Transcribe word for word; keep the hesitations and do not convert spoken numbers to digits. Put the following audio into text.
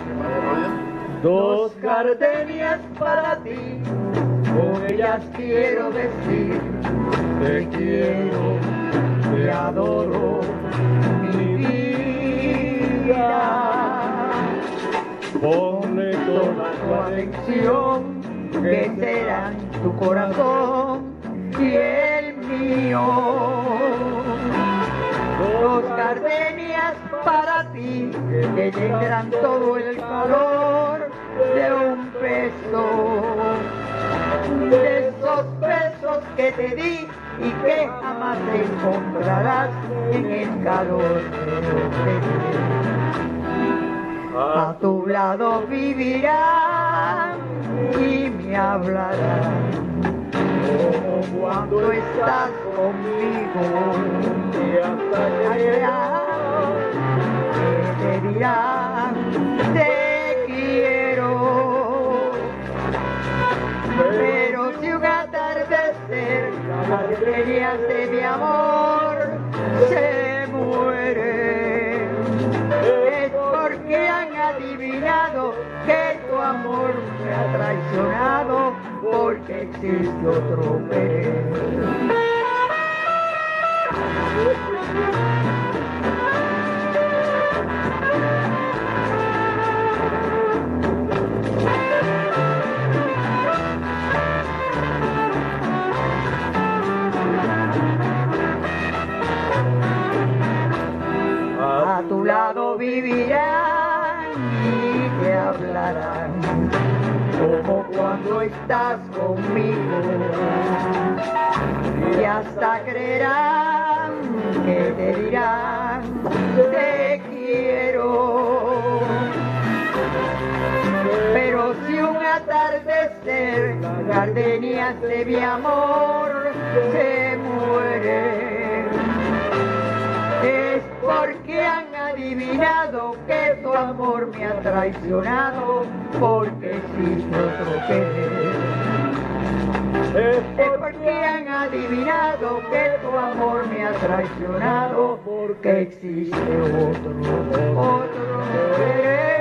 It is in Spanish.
Dos gardenias para ti, con ellas quiero decir te quiero, te adoro, mi vida. Ponle toda tu atención, que será tu corazón y el mío. Dos gardenias para ti, que tendrán todo el calor de un beso, de esos besos que te di y que jamás encontrarás en el calor de un beso. A tu lado vivirán y me hablarán como cuando estás conmigo, y hasta allá que te dirán te quiero. Pero si un atardecer las gardenias de mi amor se mueren, es porque han adivinado que tu amor me ha traicionado, porque existe otro querer. A tu lado vivirán y te hablarán como cuando estás conmigo, y hasta creerán que te dirán te quiero. Pero si un atardecer las gardenias de mi amor se mueren, es porque han adivinado que tu amor me ha traicionado, porque existe otro querer. Es porque han adivinado que tu amor me ha traicionado, porque existe otro, otro querer.